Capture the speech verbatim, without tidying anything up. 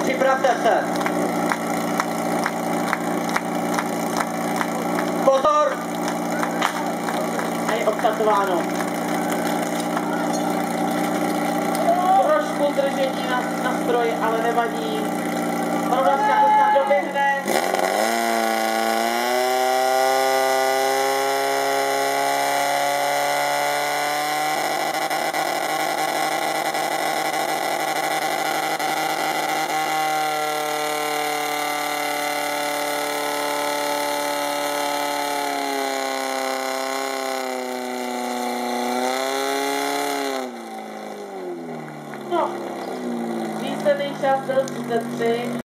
Připravte se. Pozor! A je odstartováno. Trošku držení na, na stroji, ale nevadí. Provazka to snad doběhne. No, výsledný čas byl třicet tři.